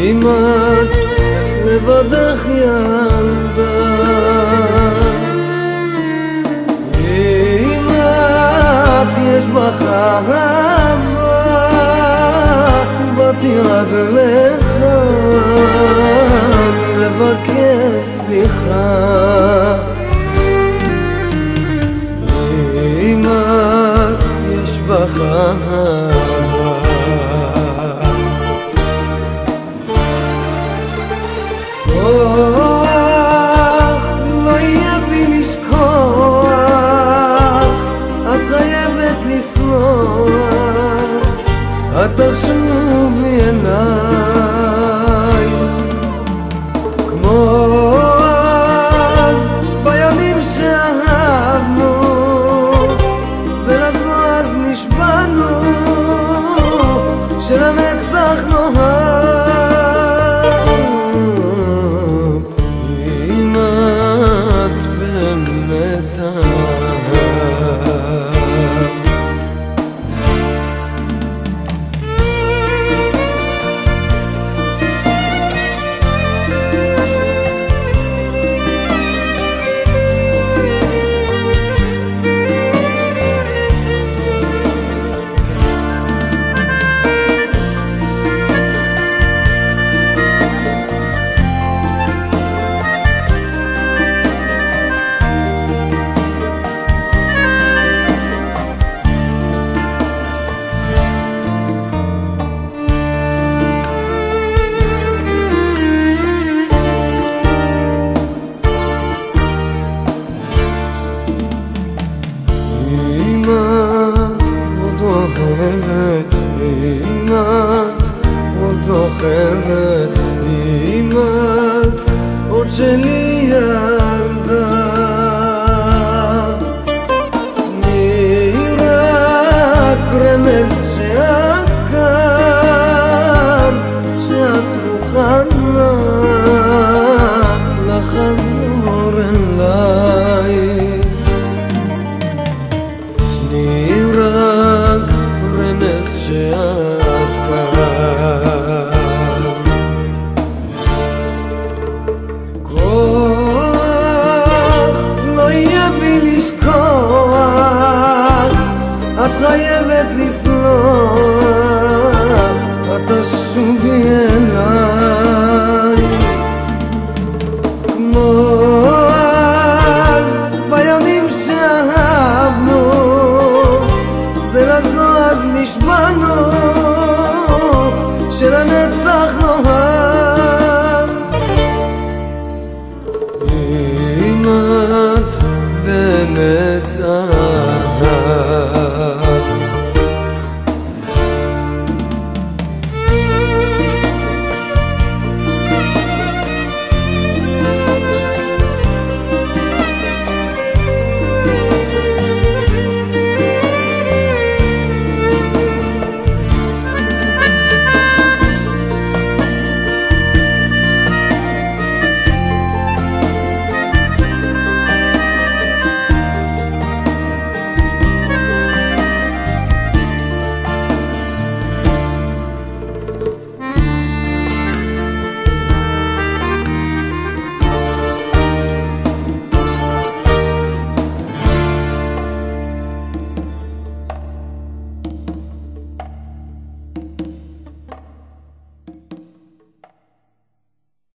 אם את לבדך ילדה, אם את יש בך אהבה, באתי עד לך לבקש סליחה. אם את יש בך אהבה, לא יהיה בי לשכוח, את חייבת לסלוח, את תשובי אליי כמו אז בימים שאהבנו, זה לזו אז נשבענו שלנצח נאהב. אם את עוד זוכרת, אם את עוד שלי ילדה, תני רק רמז שאת כאן, שאת מוכנה לחזור אליי. תני רק רמז שאת כאן, כוח לא יהיה בי לשכוח, את חייבת לסלוח, את תשובי אליי כמו אז בימים שאהבנו, זה לזו אז נשבענו שלנצח נאהב.